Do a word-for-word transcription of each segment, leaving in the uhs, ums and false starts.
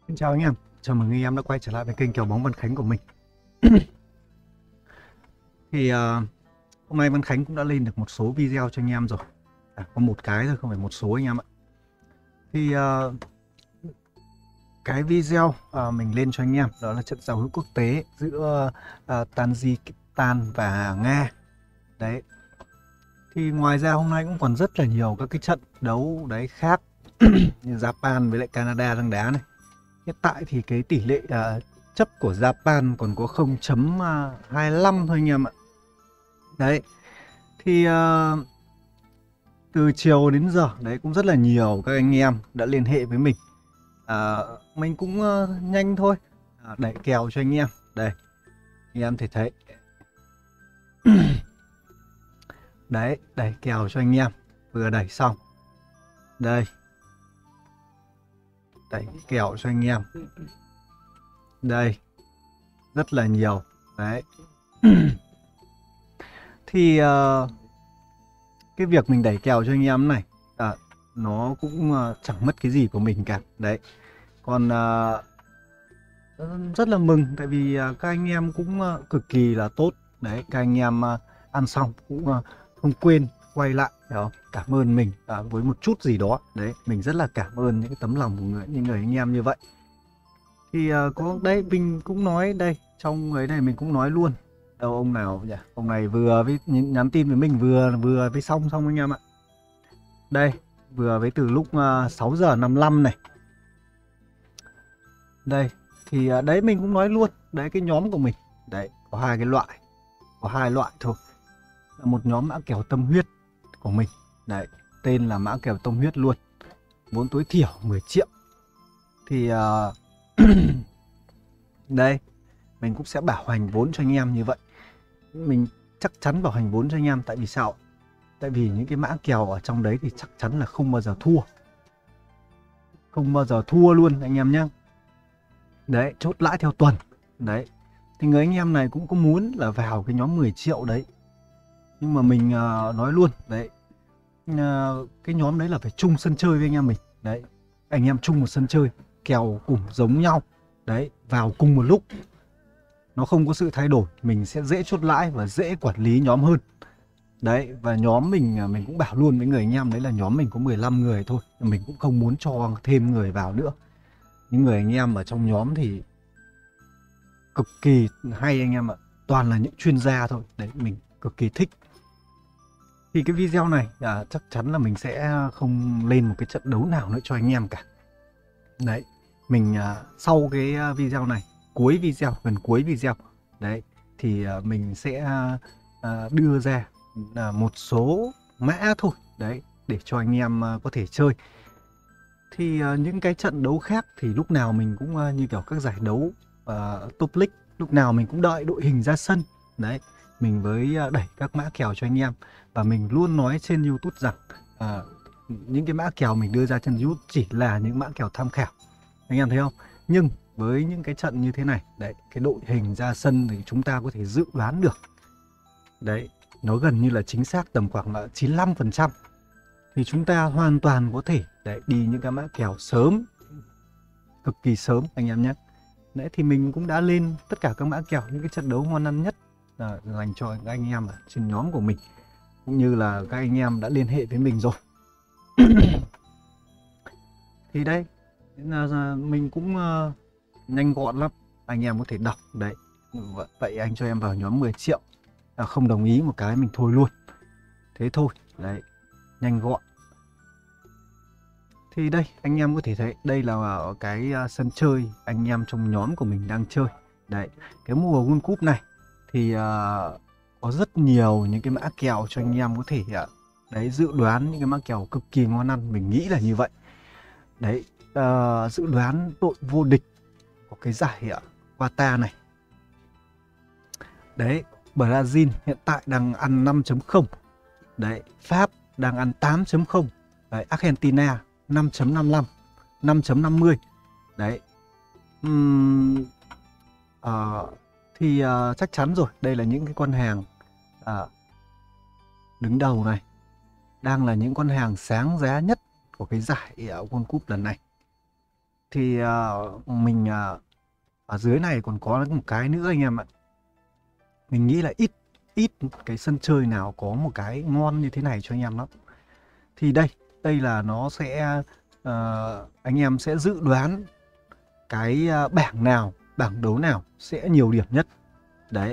Xin chào anh em, chào mừng anh em đã quay trở lại với kênh kèo bóng Văn Khánh của mình. Thì uh, hôm nay Văn Khánh cũng đã lên được một số video cho anh em rồi. À, có một cái thôi, không phải một số anh em ạ. Thì uh, cái video uh, mình lên cho anh em đó là trận giao hữu quốc tế giữa uh, Tajikistan và Nga. Đấy. Thì ngoài ra hôm nay cũng còn rất là nhiều các cái trận đấu đấy khác như Japan với lại Canada đang đá này. Hiện tại thì cái tỷ lệ uh, chấp của Japan còn có không chấm hai lăm thôi anh em ạ. Đấy. Thì uh, từ chiều đến giờ đấy cũng rất là nhiều các anh em đã liên hệ với mình. Uh, mình cũng uh, nhanh thôi. Uh, đẩy kèo cho anh em. Đây. Anh em thể thấy. Đấy, đẩy kèo cho anh em. Vừa đẩy xong. Đây. Đẩy kèo cho anh em. Đây. Rất là nhiều. Đấy. Thì uh, cái việc mình đẩy kèo cho anh em này à, nó cũng uh, chẳng mất cái gì của mình cả. Đấy. Còn uh, rất là mừng tại vì uh, các anh em cũng uh, cực kỳ là tốt. Đấy, các anh em uh, ăn xong cũng uh, không quên quay lại đó, cảm ơn mình uh, với một chút gì đó. Đấy, mình rất là cảm ơn những cái tấm lòng của người, những người anh em như vậy. Thì uh, có đây mình cũng nói đây, trong ấy này mình cũng nói luôn. Đâu ông nào nhỉ? Ông này vừa với nhắn tin với mình vừa vừa với xong xong anh em ạ. Đây, vừa với từ lúc uh, sáu giờ năm mươi lăm này. Đây, thì uh, đấy mình cũng nói luôn, đấy cái nhóm của mình. Đấy, có hai cái loại. Có hai loại thôi. Một nhóm mã kèo tâm huyết của mình. Đấy, tên là mã kèo tâm huyết luôn. Vốn tối thiểu mười triệu. Thì uh, đây, mình cũng sẽ bảo hành vốn cho anh em như vậy. Mình chắc chắn bảo hành vốn cho anh em. Tại vì sao? Tại vì những cái mã kèo ở trong đấy thì chắc chắn là không bao giờ thua. Không bao giờ thua luôn anh em nhé. Đấy, chốt lãi theo tuần. Đấy. Thì người anh em này cũng có muốn là vào cái nhóm mười triệu đấy. Nhưng mà mình uh, nói luôn. Đấy. Uh, cái nhóm đấy là phải chung sân chơi với anh em mình. Đấy. Anh em chung một sân chơi. Kèo cùng giống nhau. Đấy. Vào cùng một lúc. Nó không có sự thay đổi. Mình sẽ dễ chốt lãi và dễ quản lý nhóm hơn. Đấy, và nhóm mình mình cũng bảo luôn với người anh em đấy là nhóm mình có mười lăm người thôi. Mình cũng không muốn cho thêm người vào nữa. Những người anh em ở trong nhóm thì cực kỳ hay anh em ạ. Toàn là những chuyên gia thôi. Đấy, mình cực kỳ thích. Thì cái video này à, chắc chắn là mình sẽ không lên một cái trận đấu nào nữa cho anh em cả. Đấy, mình à, sau cái video này, cuối video, gần cuối video, đấy, thì à, mình sẽ à, đưa ra là một số mã thôi. Đấy, để cho anh em à, có thể chơi. Thì uh, những cái trận đấu khác thì lúc nào mình cũng uh, như kiểu các giải đấu uh, top league, lúc nào mình cũng đợi đội hình ra sân. Đấy, mình với uh, đẩy các mã kèo cho anh em. Và mình luôn nói trên YouTube rằng uh, những cái mã kèo mình đưa ra trên YouTube chỉ là những mã kèo tham khảo. Anh em thấy không? Nhưng với những cái trận như thế này, đấy, cái đội hình ra sân thì chúng ta có thể dự đoán được. Đấy, nó gần như là chính xác tầm khoảng là chín mươi lăm phần trăm. Thì chúng ta hoàn toàn có thể đấy, đi những cái mã kèo sớm, cực kỳ sớm anh em nhé. Đấy, thì mình cũng đã lên tất cả các mã kèo, những cái trận đấu ngon ăn nhất là dành cho các anh em ở trên nhóm của mình, cũng như là các anh em đã liên hệ với mình rồi. Thì đây là mình cũng uh, nhanh gọn lắm, anh em có thể đọc. Đấy, vậy anh cho em vào nhóm mười triệu, à, không đồng ý một cái mình thôi luôn, thế thôi. Đấy, nhanh gọn. Thì đây, anh em có thể thấy đây là cái sân chơi anh em trong nhóm của mình đang chơi. Đấy, cái mùa World Cup này thì uh, có rất nhiều những cái mã kèo cho anh em có thể uh, đấy, dự đoán những cái mã kèo cực kỳ ngon ăn. Mình nghĩ là như vậy. Đấy, uh, dự đoán đội vô địch của cái giải uh, Qatar này. Đấy, Brazil hiện tại đang ăn năm chấm không. Đấy, Pháp đang ăn tám chấm không. Đấy, Argentina năm chấm năm mươi lăm, năm chấm năm mươi. Đấy. Uhm, uh, thì uh, chắc chắn rồi, đây là những cái con hàng uh, đứng đầu này, đang là những con hàng sáng giá nhất của cái giải uh, World Cup lần này. Thì uh, mình uh, ở dưới này còn có một cái nữa anh em ạ. Mình nghĩ là ít ít cái sân chơi nào có một cái ngon như thế này cho anh em lắm. Thì đây, đây là nó sẽ uh, anh em sẽ dự đoán cái uh, bảng nào, bảng đấu nào sẽ nhiều điểm nhất. Đấy.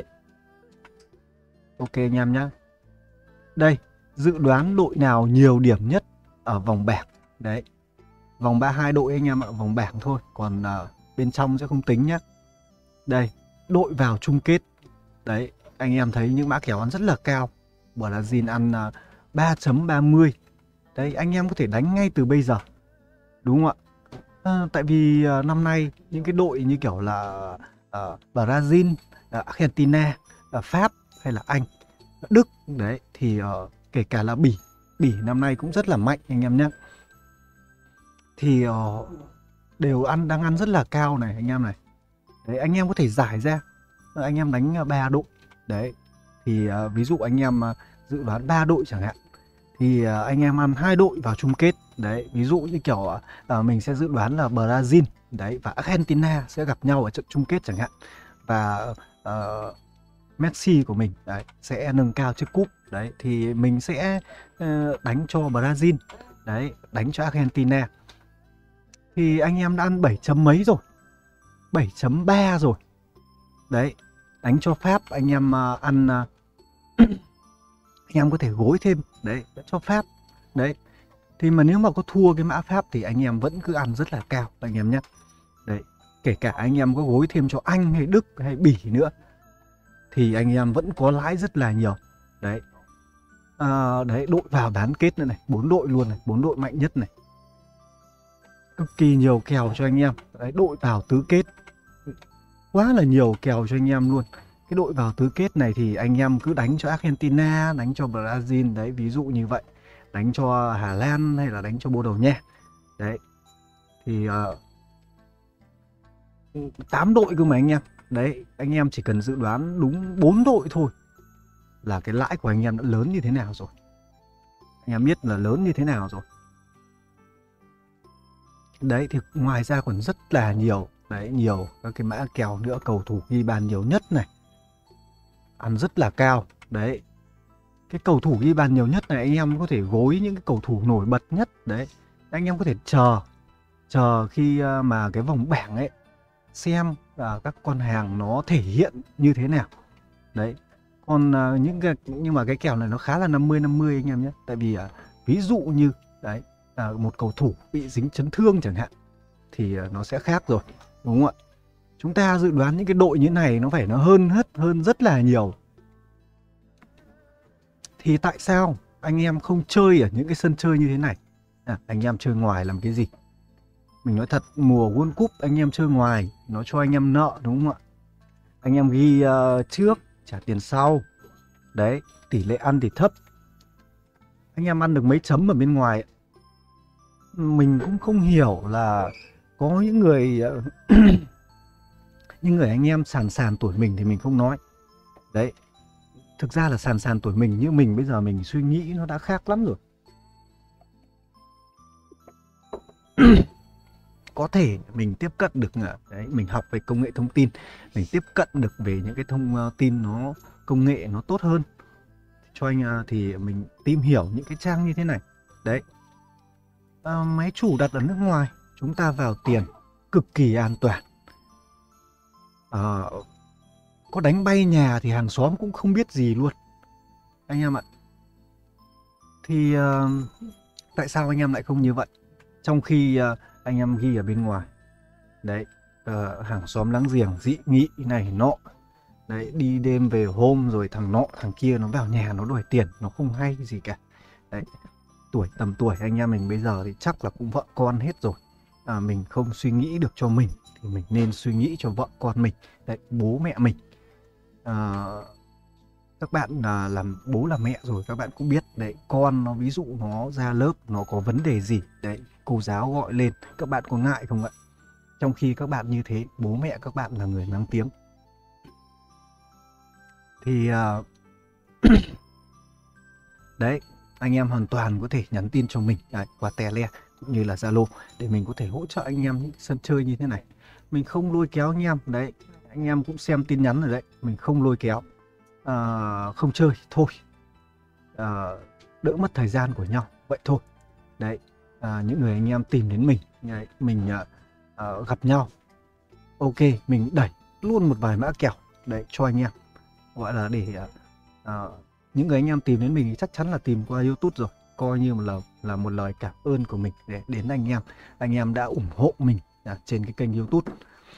Ok anh em nhá. Đây, dự đoán đội nào nhiều điểm nhất ở vòng bảng. Đấy. Vòng ba mươi hai đội anh em ạ, vòng bảng thôi, còn uh, bên trong sẽ không tính nhé. Đây, đội vào chung kết. Đấy, anh em thấy những mã kèo ăn rất là cao. Brazil ăn uh, ba chấm ba mươi. Đấy, anh em có thể đánh ngay từ bây giờ. Đúng không ạ? À, tại vì uh, năm nay những cái đội như kiểu là uh, Brazil, uh, Argentina, uh, Pháp hay là Anh, Đức, đấy, thì uh, kể cả là Bỉ. Bỉ năm nay cũng rất là mạnh anh em nhé. Thì uh, đều ăn đang ăn rất là cao này anh em này. Đấy, anh em có thể giải ra, anh em đánh ba đội. Đấy, thì uh, ví dụ anh em uh, dự đoán ba đội chẳng hạn, thì uh, anh em ăn hai đội vào chung kết. Đấy, ví dụ như kiểu uh, mình sẽ dự đoán là Brazil đấy và Argentina sẽ gặp nhau ở trận chung kết chẳng hạn, và uh, Messi của mình đấy sẽ nâng cao chiếc cúp. Đấy, thì mình sẽ uh, đánh cho Brazil, đấy, đánh cho Argentina. Thì anh em đã ăn bảy chấm mấy rồi, bảy chấm ba rồi. Đấy, đánh cho Pháp anh em uh, ăn uh, anh em có thể gối thêm, đấy, cho Pháp. Đấy, thì mà nếu mà có thua cái mã Pháp thì anh em vẫn cứ ăn rất là cao anh em nhé. Đấy, kể cả anh em có gối thêm cho Anh hay Đức hay Bỉ nữa thì anh em vẫn có lãi rất là nhiều. Đấy, à, đấy, đội vào bán kết nữa này, bốn đội luôn này, bốn đội mạnh nhất này, cực kỳ nhiều kèo cho anh em. Đấy, đội vào tứ kết, quá là nhiều kèo cho anh em luôn. Cái đội vào tứ kết này thì anh em cứ đánh cho Argentina, đánh cho Brazil, đấy, ví dụ như vậy, đánh cho Hà Lan hay là đánh cho Bồ Đào Nha. Đấy, thì uh, tám đội cơ mà anh em. Đấy, anh em chỉ cần dự đoán đúng bốn đội thôi là cái lãi của anh em đã lớn như thế nào rồi. Anh em biết là lớn như thế nào rồi. Đấy, thì ngoài ra còn rất là nhiều, đấy, nhiều các cái mã kèo nữa. Cầu thủ ghi bàn nhiều nhất này, ăn rất là cao. Đấy, cái cầu thủ ghi bàn nhiều nhất này anh em có thể gối những cái cầu thủ nổi bật nhất. Đấy, anh em có thể chờ chờ khi mà cái vòng bảng ấy, xem là các con hàng nó thể hiện như thế nào. Đấy, còn uh, những cái nhưng mà cái kèo này nó khá là năm mươi năm mươi anh em nhé. Tại vì uh, ví dụ như đấy, uh, một cầu thủ bị dính chấn thương chẳng hạn thì uh, nó sẽ khác rồi, đúng không ạ? Chúng ta dự đoán những cái đội như này nó phải nó hơn hết hơn rất là nhiều. Thì tại sao anh em không chơi ở những cái sân chơi như thế này? À, anh em chơi ngoài làm cái gì? Mình nói thật, mùa World Cup anh em chơi ngoài nó cho anh em nợ, đúng không ạ? Anh em ghi uh, trước trả tiền sau. Đấy, tỷ lệ ăn thì thấp. Anh em ăn được mấy chấm ở bên ngoài. Mình cũng không hiểu là có những người uh, những người anh em sàn sàn tuổi mình thì mình không nói. Đấy, thực ra là sàn sàn tuổi mình như mình bây giờ mình suy nghĩ nó đã khác lắm rồi. Có thể mình tiếp cận được, đấy, mình học về công nghệ thông tin, mình tiếp cận được về những cái thông tin nó công nghệ nó tốt hơn cho anh, thì mình tìm hiểu những cái trang như thế này. Đấy, à, máy chủ đặt ở nước ngoài, chúng ta vào tiền cực kỳ an toàn. À, có đánh bay nhà thì hàng xóm cũng không biết gì luôn anh em ạ. Thì uh, tại sao anh em lại không như vậy? Trong khi uh, anh em ghi ở bên ngoài, đấy, uh, hàng xóm láng giềng dị nghị này nọ, đấy, đi đêm về hôm rồi thằng nọ thằng kia nó vào nhà nó đòi tiền, nó không hay gì cả. Đấy, tuổi tầm tuổi anh em mình bây giờ thì chắc là cũng vợ con hết rồi. À, mình không suy nghĩ được cho mình thì mình nên suy nghĩ cho vợ con mình, đấy, bố mẹ mình. À, các bạn là làm bố làm mẹ rồi các bạn cũng biết đấy, con nó ví dụ nó ra lớp nó có vấn đề gì đấy, cô giáo gọi lên, các bạn có ngại không ạ? Trong khi các bạn như thế, bố mẹ các bạn là người mang tiếng. Thì uh, đấy, anh em hoàn toàn có thể nhắn tin cho mình đấy, qua tele cũng như là Zalo để mình có thể hỗ trợ anh em những sân chơi như thế này. Mình không lôi kéo anh em đấy, anh em cũng xem tin nhắn rồi đấy, mình không lôi kéo, à, không chơi thôi, à, đỡ mất thời gian của nhau vậy thôi. Đấy, à, những người anh em tìm đến mình, đấy, mình à, à, gặp nhau, ok, mình đẩy luôn một vài mã kèo đấy cho anh em, gọi là để à, à, những người anh em tìm đến mình thì chắc chắn là tìm qua YouTube rồi, coi như là là một lời cảm ơn của mình để đến anh em, anh em đã ủng hộ mình à, trên cái kênh YouTube.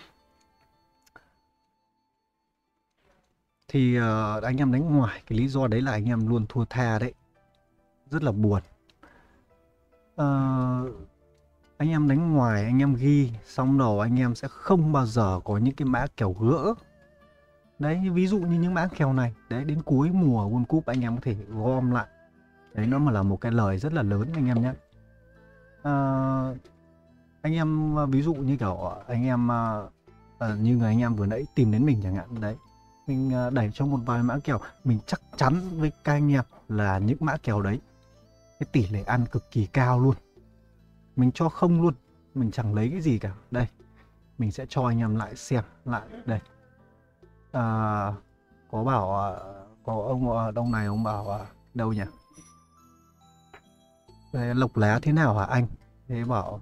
Thì uh, anh em đánh ngoài, cái lý do đấy là anh em luôn thua tha đấy, rất là buồn. Uh, anh em đánh ngoài, anh em ghi xong đầu anh em sẽ không bao giờ có những cái mã kèo gỡ. Đấy, ví dụ như những mã kèo này, đấy, đến cuối mùa World Cup anh em có thể gom lại. Đấy, nó mà là một cái lời rất là lớn anh em nhé. Uh, anh em ví dụ như kiểu anh em uh, như người anh em vừa nãy tìm đến mình chẳng hạn, đấy, mình đẩy cho một vài mã kèo, mình chắc chắn với các anh em là những mã kèo đấy cái tỷ lệ ăn cực kỳ cao luôn, mình cho không luôn, mình chẳng lấy cái gì cả. Đây, mình sẽ cho anh em lại xem lại đây. À, có bảo có ông ở đông này, ông bảo đâu nhỉ, đây, lộc lá thế nào hả anh, thế bảo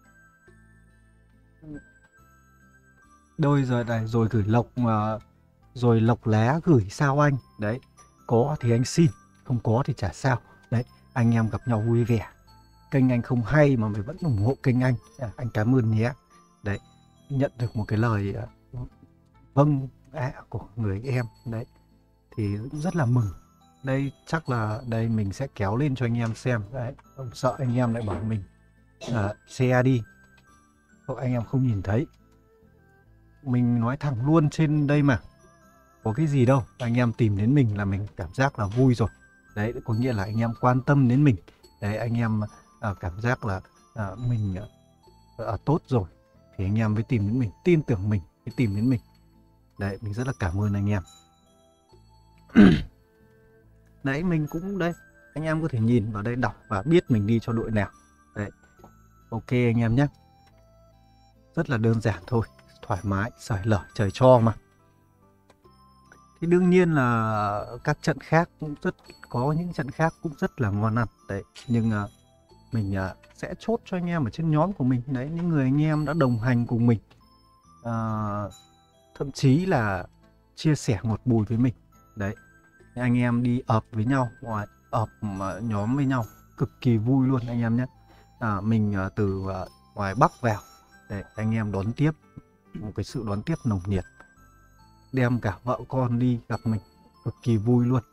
đôi rồi này, rồi gửi lộc mà, rồi lộc lá gửi sao anh, đấy, có thì anh xin, không có thì chả sao. Đấy, anh em gặp nhau vui vẻ, kênh anh không hay mà mày vẫn ủng hộ kênh anh, à, anh cảm ơn nhé. Đấy, nhận được một cái lời uh, vâng ạ à, của người em, đấy thì rất là mừng. Đây chắc là đây mình sẽ kéo lên cho anh em xem, đấy, không sợ anh em lại bảo mình uh, share đi, hoặc anh em không nhìn thấy. Mình nói thẳng luôn trên đây mà, có cái gì đâu, anh em tìm đến mình là mình cảm giác là vui rồi. Đấy, có nghĩa là anh em quan tâm đến mình. Đấy, anh em à, cảm giác là à, mình à, tốt rồi thì anh em mới tìm đến mình, tin tưởng mình mới tìm đến mình. Đấy, mình rất là cảm ơn anh em. Đấy, mình cũng đây, anh em có thể nhìn vào đây đọc và biết mình đi cho đội nào. Đấy, ok anh em nhé. Rất là đơn giản thôi, thoải mái, sởi lởi trời cho mà. Thì đương nhiên là các trận khác cũng rất, có những trận khác cũng rất là ngon ăn. Đấy, nhưng uh, mình uh, sẽ chốt cho anh em ở trên nhóm của mình. Đấy, những người anh em đã đồng hành cùng mình, uh, thậm chí là chia sẻ ngọt bùi với mình. Đấy, anh em đi ập với nhau, ngoài ập nhóm với nhau cực kỳ vui luôn anh em nhé. À, mình uh, từ uh, ngoài Bắc vào, đấy, anh em đón tiếp một cái sự đón tiếp nồng nhiệt, đem cả vợ con đi gặp mình cực kỳ vui luôn.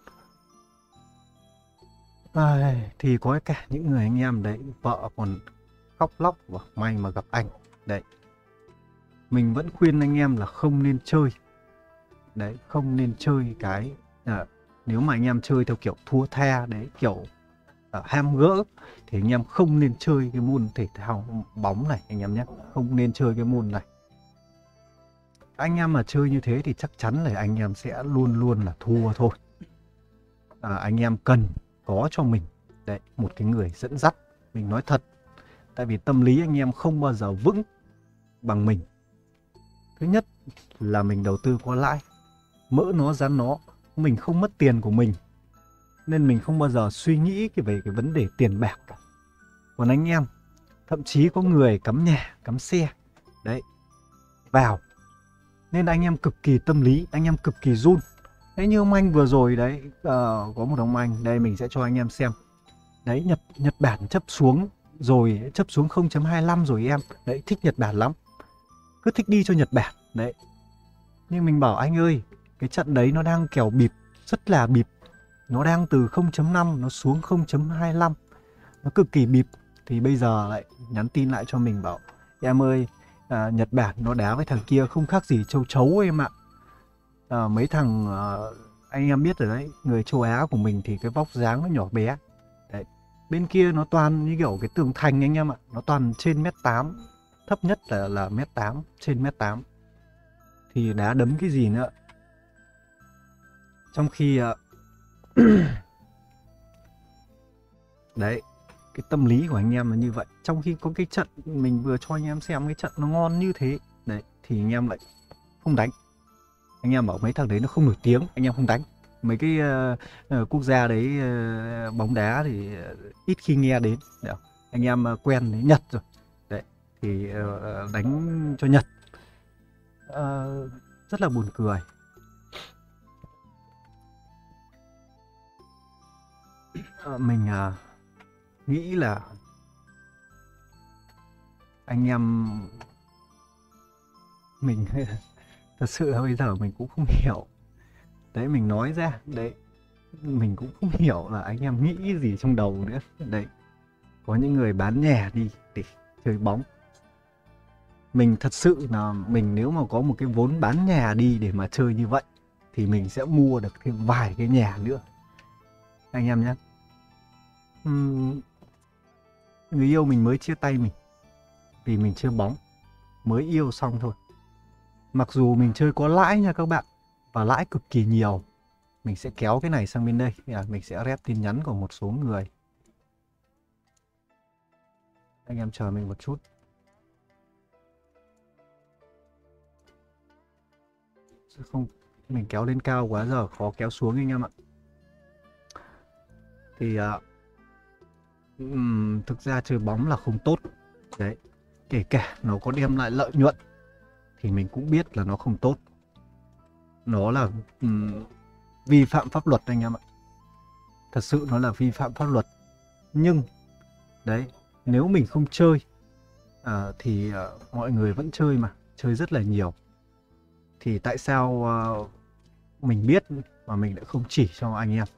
À, thì có cả những người anh em đấy vợ còn khóc lóc và may mà gặp anh. Đấy, mình vẫn khuyên anh em là không nên chơi. Đấy, không nên chơi cái à, nếu mà anh em chơi theo kiểu thua tha đấy, kiểu à, ham gỡ, thì anh em không nên chơi cái môn thể thao bóng này anh em nhé, không nên chơi cái môn này. Anh em mà chơi như thế thì chắc chắn là anh em sẽ luôn luôn là thua thôi. À, anh em cần có cho mình đấy một cái người dẫn dắt, mình nói thật. Tại vì tâm lý anh em không bao giờ vững bằng mình. Thứ nhất là mình đầu tư có lãi, mỡ nó rắn nó, mình không mất tiền của mình, nên mình không bao giờ suy nghĩ về cái vấn đề tiền bạc cả. Còn anh em, thậm chí có người cắm nhà, cắm xe, đấy, vào. Nên anh em cực kỳ tâm lý, anh em cực kỳ run. Đấy, như ông anh vừa rồi đấy, uh, có một ông anh, đây mình sẽ cho anh em xem. Đấy, Nhật, Nhật Bản chấp xuống rồi, chấp xuống không chấm hai lăm rồi em. Đấy, thích Nhật Bản lắm, cứ thích đi cho Nhật Bản. Đấy, nhưng mình bảo anh ơi, cái trận đấy nó đang kèo bịp, rất là bịp. Nó đang từ không chấm năm, nó xuống không chấm hai lăm, nó cực kỳ bịp. Thì bây giờ lại nhắn tin lại cho mình bảo, em ơi, à, Nhật Bản nó đá với thằng kia không khác gì châu chấu em ạ. À, mấy thằng à, anh em biết rồi đấy, người châu Á của mình thì cái vóc dáng nó nhỏ bé. Đấy, bên kia nó toàn như kiểu cái tường thành anh em ạ, nó toàn trên mét tám, thấp nhất là là mét tám, trên mét tám. Thì đá đấm cái gì nữa. Trong khi à, đấy, cái tâm lý của anh em là như vậy. Trong khi có cái trận mình vừa cho anh em xem cái trận nó ngon như thế đấy, thì anh em lại không đánh. Anh em bảo mấy thằng đấy nó không nổi tiếng, anh em không đánh. Mấy cái uh, uh, quốc gia đấy uh, bóng đá thì uh, ít khi nghe đến. Đấy. Anh em uh, quen với Nhật rồi đấy, thì uh, đánh cho Nhật. Uh, rất là buồn cười. Uh, mình uh, nghĩ là anh em mình thật sự là bây giờ mình cũng không hiểu. Đấy, mình nói ra đấy, mình cũng không hiểu là anh em nghĩ gì trong đầu nữa. Đấy, có những người bán nhà đi để chơi bóng. Mình thật sự là mình nếu mà có một cái vốn bán nhà đi để mà chơi như vậy thì mình sẽ mua được thêm vài cái nhà nữa anh em nhé. uhm, Người yêu mình mới chia tay mình vì mình chơi bóng, mới yêu xong thôi. Mặc dù mình chơi có lãi nha các bạn, và lãi cực kỳ nhiều. Mình sẽ kéo cái này sang bên đây, mình sẽ rep tin nhắn của một số người. Anh em chờ mình một chút. Không, mình kéo lên cao quá giờ khó kéo xuống anh em ạ. Thì uh, um, thực ra chơi bóng là không tốt. Đấy, kể cả nó có đem lại lợi nhuận thì mình cũng biết là nó không tốt. Nó là um, vi phạm pháp luật anh em ạ. Thật sự nó là vi phạm pháp luật. Nhưng đấy, nếu mình không chơi à, thì à, mọi người vẫn chơi mà, chơi rất là nhiều. Thì tại sao à, mình biết mà mình lại không chỉ cho anh em?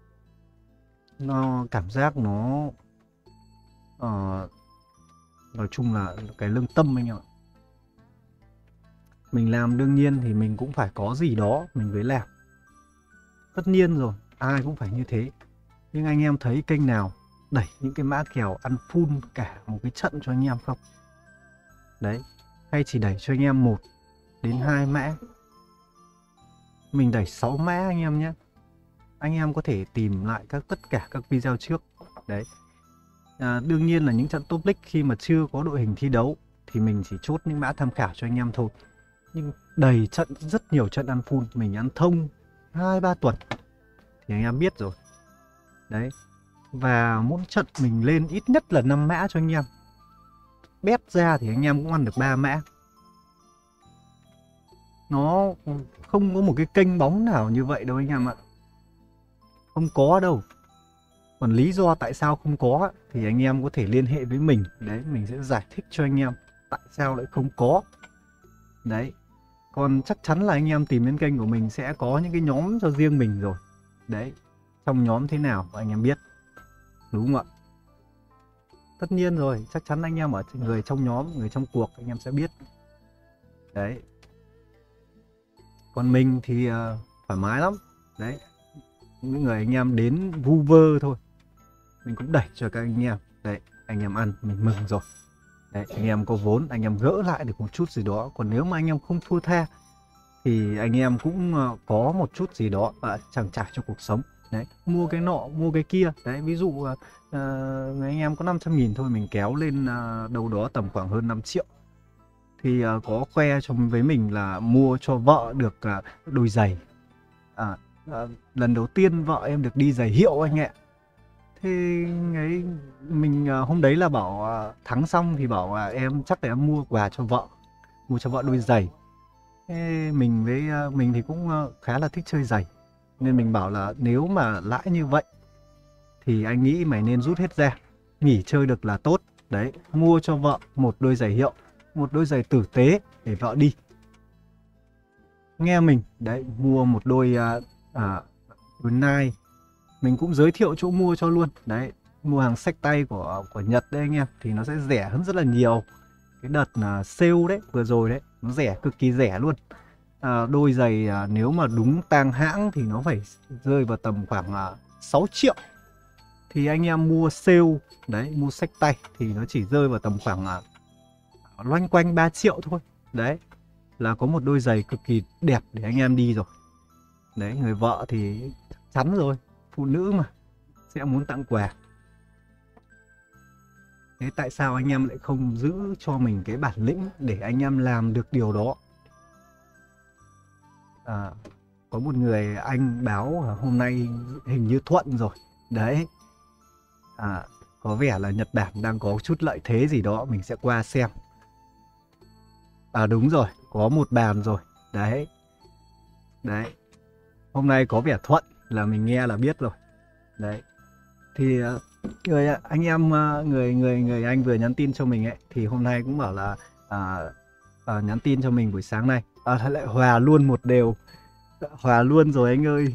Nó cảm giác nó à, nói chung là cái lương tâm anh em ạ. Mình làm đương nhiên thì mình cũng phải có gì đó mình mới làm. Tất nhiên rồi, ai cũng phải như thế. Nhưng anh em thấy kênh nào đẩy những cái mã kèo ăn full cả một cái trận cho anh em không? Đấy, hay chỉ đẩy cho anh em một đến hai mã. Mình đẩy sáu mã anh em nhé. Anh em có thể tìm lại các tất cả các video trước. Đấy. À, đương nhiên là những trận top league khi mà chưa có đội hình thi đấu thì mình chỉ chốt những mã tham khảo cho anh em thôi. Nhưng đầy trận, rất nhiều trận ăn full, mình ăn thông hai ba tuần thì anh em biết rồi. Đấy. Và mỗi trận mình lên ít nhất là năm mã cho anh em. Bét ra thì anh em cũng ăn được ba mã. Nó không có một cái kênh bóng nào như vậy đâu anh em ạ. Không có đâu. Còn lý do tại sao không có thì anh em có thể liên hệ với mình. Đấy, mình sẽ giải thích cho anh em tại sao lại không có. Đấy. Còn chắc chắn là anh em tìm đến kênh của mình sẽ có những cái nhóm cho riêng mình rồi. Đấy. Trong nhóm thế nào anh em biết. Đúng không ạ? Tất nhiên rồi, chắc chắn anh em ở người trong nhóm, người trong cuộc anh em sẽ biết. Đấy. Còn mình thì uh, thoải mái lắm. Đấy. Những người anh em đến vu vơ thôi, mình cũng đẩy cho các anh em. Đấy, anh em ăn, mình mừng rồi. Đấy, anh em có vốn, anh em gỡ lại được một chút gì đó. Còn nếu mà anh em không thua tha thì anh em cũng uh, có một chút gì đó và trang trải cho cuộc sống. Đấy, mua cái nọ, mua cái kia. Đấy, ví dụ uh, người anh em có năm trăm nghìn thôi, mình kéo lên uh, đâu đó tầm khoảng hơn năm triệu. Thì uh, có khoe cho với mình là mua cho vợ được uh, đôi giày. À, uh, lần đầu tiên vợ em được đi giày hiệu anh ạ. Thế ấy, mình uh, hôm đấy là bảo uh, thắng xong thì bảo uh, em chắc là em mua quà cho vợ. Mua cho vợ đôi giày. Thế mình với uh, mình thì cũng uh, khá là thích chơi giày. Nên mình bảo là nếu mà lãi như vậy thì anh nghĩ mày nên rút hết ra. Nghỉ chơi được là tốt. Đấy, mua cho vợ một đôi giày hiệu, một đôi giày tử tế để vợ đi. Nghe mình, đấy, mua một đôi uh, uh, đôi Nike. Mình cũng giới thiệu chỗ mua cho luôn. Đấy, mua hàng xách tay của của Nhật đấy anh em, thì nó sẽ rẻ hơn rất là nhiều. Cái đợt uh, sale đấy, vừa rồi đấy, nó rẻ, cực kỳ rẻ luôn. À, đôi giày à, nếu mà đúng tang hãng thì nó phải rơi vào tầm khoảng à, sáu triệu. Thì anh em mua sale, đấy, mua xách tay thì nó chỉ rơi vào tầm khoảng à, loanh quanh ba triệu thôi. Đấy, là có một đôi giày cực kỳ đẹp để anh em đi rồi. Đấy, người vợ thì chắc chắn rồi, phụ nữ mà, sẽ muốn tặng quà. Thế tại sao anh em lại không giữ cho mình cái bản lĩnh để anh em làm được điều đó? À, có một người anh báo là hôm nay hình như thuận rồi. Đấy. À, có vẻ là Nhật Bản đang có chút lợi thế gì đó, mình sẽ qua xem. À đúng rồi, có một bàn rồi. Đấy. Đấy. Hôm nay có vẻ thuận là mình nghe là biết rồi. Đấy. Thì người anh em người người người anh vừa nhắn tin cho mình ấy thì hôm nay cũng bảo là à, à, nhắn tin cho mình buổi sáng nay. À, thế lại hòa luôn một đều. Hòa luôn rồi anh ơi.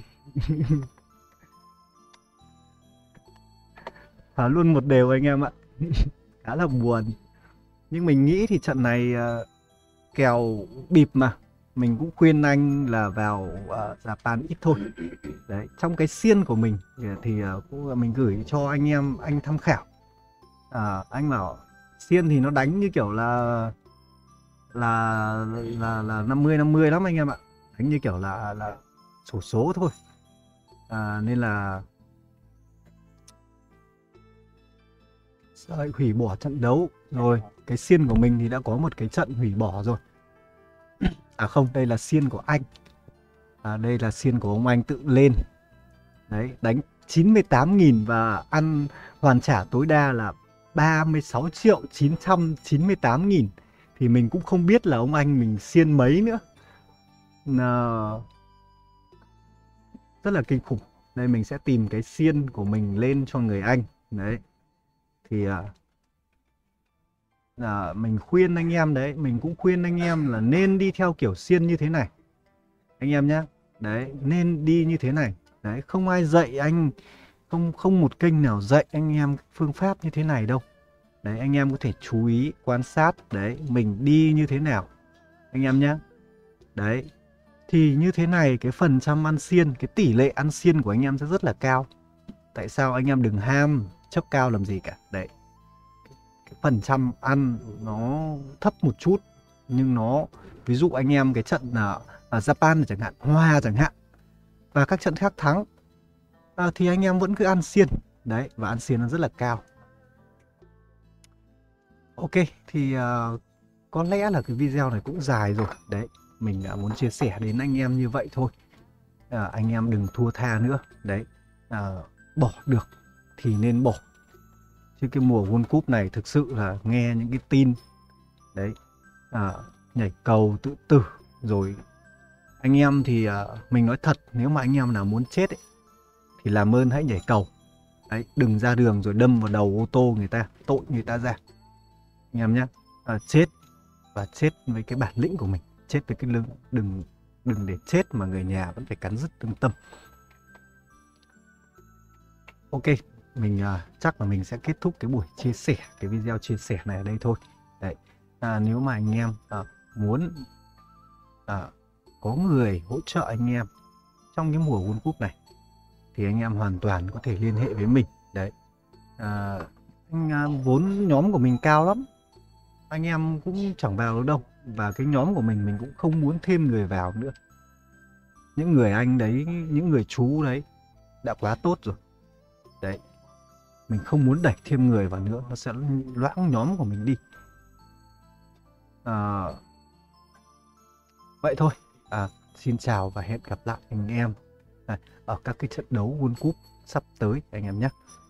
Hòa luôn một đều anh em ạ. Khá là buồn. Nhưng mình nghĩ thì trận này uh, kèo bịp mà. Mình cũng khuyên anh là vào uh, Japan ít thôi. Đấy, trong cái xiên của mình thì uh, mình gửi cho anh em anh tham khảo. À, anh bảo xiên thì nó đánh như kiểu là là là là năm mươi năm mươi lắm anh em ạ. Đánh như kiểu là là xổ số thôi. À, nên là lại hủy bỏ trận đấu rồi. Cái xiên của mình thì đã có một cái trận hủy bỏ rồi. À không, đây là xiên của anh. À, đây là xiên của ông anh tự lên. Đấy, đánh chín mươi tám nghìn và ăn hoàn trả tối đa là ba mươi sáu triệu chín trăm chín mươi tám nghìn. Thì mình cũng không biết là ông anh mình xiên mấy nữa. Là... rất là kinh khủng. Đây mình sẽ tìm cái xiên của mình lên cho người anh. Đấy. Thì à, à, mình khuyên anh em đấy, mình cũng khuyên anh em là nên đi theo kiểu xiên như thế này. Anh em nhé. Đấy, nên đi như thế này. Đấy, không ai dạy anh, không không một kênh nào dạy anh em phương pháp như thế này đâu. Đấy, anh em có thể chú ý, quan sát, đấy, mình đi như thế nào. Anh em nhé. Đấy, thì như thế này cái phần trăm ăn xiên, cái tỷ lệ ăn xiên của anh em sẽ rất là cao. Tại sao anh em đừng ham chấp cao làm gì cả. Đấy, cái phần trăm ăn nó thấp một chút, nhưng nó, ví dụ anh em cái trận là ở Japan chẳng hạn, hòa chẳng hạn, và các trận khác thắng, à, thì anh em vẫn cứ ăn xiên. Đấy, và ăn xiên nó rất là cao. Ok, thì uh, có lẽ là cái video này cũng dài rồi. Đấy, mình đã muốn chia sẻ đến anh em như vậy thôi. À, anh em đừng thua tha nữa. Đấy, à, bỏ được thì nên bỏ. Chứ cái mùa World Cup này thực sự là nghe những cái tin đấy, à, nhảy cầu tự tử rồi. Anh em thì à, mình nói thật, nếu mà anh em nào muốn chết ấy, thì làm ơn hãy nhảy cầu. Đấy, đừng ra đường rồi đâm vào đầu ô tô người ta, tội người ta ra. Anh em nhé, à, chết và chết với cái bản lĩnh của mình, chết với cái lưng, đừng đừng để chết mà người nhà vẫn phải cắn rứt lương tâm. Ok, mình uh, chắc là mình sẽ kết thúc cái buổi chia sẻ, cái video chia sẻ này ở đây thôi. Đấy, à, nếu mà anh em uh, muốn uh, có người hỗ trợ anh em trong cái mùa World Cup này thì anh em hoàn toàn có thể liên hệ với mình. Đấy, à, anh, uh, vốn nhóm của mình cao lắm, anh em cũng chẳng vào được đâu, và cái nhóm của mình mình cũng không muốn thêm người vào nữa. Những người anh đấy, những người chú đấy đã quá tốt rồi. Đấy, mình không muốn đẩy thêm người vào nữa, nó sẽ loãng nhóm của mình đi. À, vậy thôi. À, xin chào và hẹn gặp lại anh em à, ở các cái trận đấu World Cup sắp tới anh em nhé.